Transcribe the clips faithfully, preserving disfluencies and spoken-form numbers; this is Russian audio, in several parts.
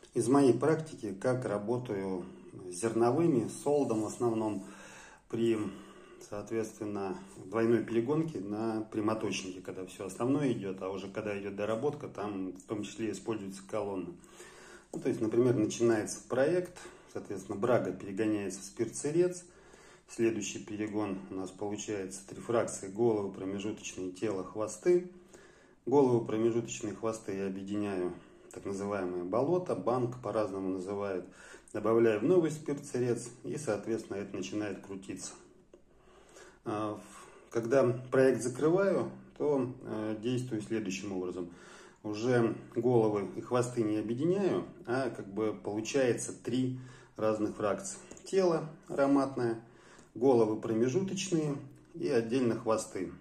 Из моей практики, как работаю с зерновыми, с солодом в основном, при, соответственно, двойной перегонке на прямоточнике, когда все основное идет, а уже когда идет доработка, там в том числе используется колонна. Ну, то есть, например, начинается проект, соответственно, брага перегоняется в спирт-сырец, следующий перегон у нас получается три фракции: головы, промежуточные, тело, хвосты. Головы, промежуточные, хвосты я объединяю так называемые болото, банк по-разному называют, добавляю в новый спирт-сырец, и, соответственно, это начинает крутиться. Когда проект закрываю, то действую следующим образом. Уже головы и хвосты не объединяю, а как бы получается три разных фракции. Тело ароматное, головы промежуточные и отдельно хвосты.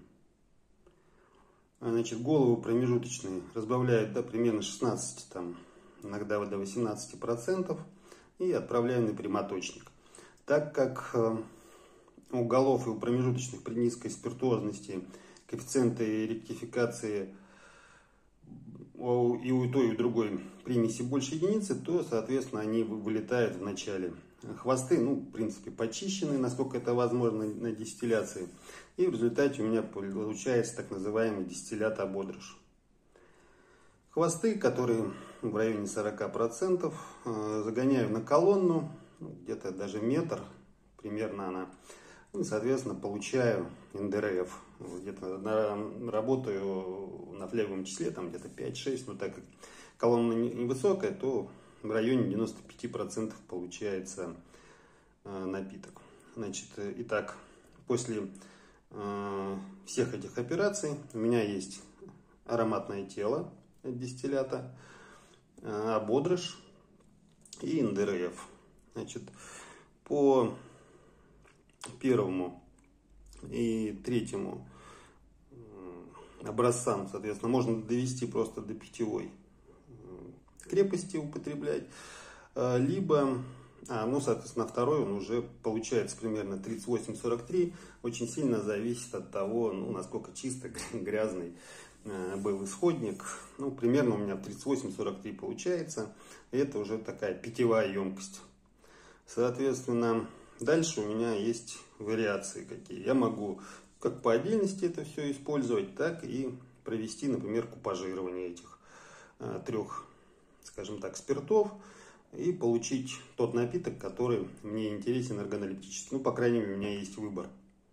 Значит, головы промежуточные разбавляют до примерно шестнадцати, там, иногда до восемнадцати процентов, и отправляю на прямоточник. Так как у голов и у промежуточных при низкой спиртуозности коэффициенты ректификации и у той, и у другой примеси больше единицы, то, соответственно, они вылетают в начале. Хвосты, ну, в принципе, почищены, насколько это возможно, на дистилляции. И в результате у меня получается так называемый дистиллят ободрыш. Хвосты, которые в районе сорока процентов, загоняю на колонну, где-то даже метр, примерно она. И, соответственно, получаю эн дэ эр эф. Где-то на, работаю на флеговом числе, там где-то пять-шесть, но так как колонна невысокая, то в районе девяноста пяти процентов получается э, напиток. Значит, итак, после э, всех этих операций у меня есть ароматное тело от дистиллята, э, ободрыш и эн дэ эр эф. Значит, по первому и третьему образцам, соответственно, можно довести просто до питьевой крепости, употреблять, либо, а, ну, соответственно, второй он уже получается примерно тридцать восемь — сорок три, очень сильно зависит от того, ну, насколько чисто, грязный был исходник. Ну, примерно у меня тридцать восемь — сорок три получается, и это уже такая питьевая емкость. Соответственно, дальше у меня есть вариации какие. Я могу как по отдельности это все использовать, так и провести, например, купажирование этих э, трех, скажем так, спиртов и получить тот напиток, который мне интересен органолептически. Ну, по крайней мере, у меня есть выбор.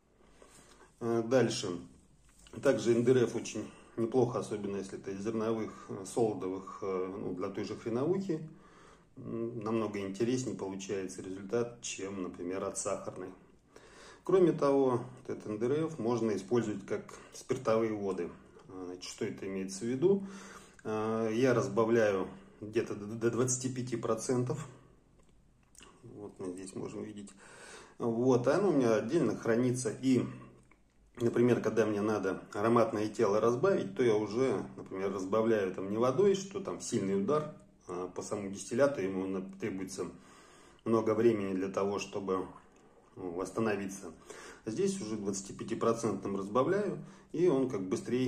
Э, дальше. Также эн дэ эр эф очень неплохо, особенно если это из зерновых, солодовых, э, ну, для той же хреновухи. Намного интереснее получается результат, чем, например, от сахарной. Кроме того, этот эн дэ эр эф можно использовать как спиртовые воды. Значит, что это имеется в виду? Я разбавляю где-то до двадцати пяти процентов. Вот мы здесь можем видеть. Вот, оно у меня отдельно хранится. И, например, когда мне надо ароматное тело разбавить, то я уже, например, разбавляю там не водой, что там сильный удар. По самому дистилляту ему требуется много времени для того, чтобы восстановиться. Здесь уже двадцатипятипроцентным разбавляю, и он как быстрее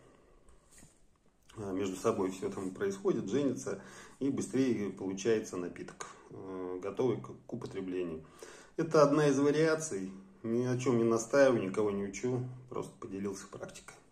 между собой все там происходит, женится, и быстрее получается напиток, готовый к употреблению. Это одна из вариаций, ни о чем не настаиваю, никого не учу, просто поделился практикой.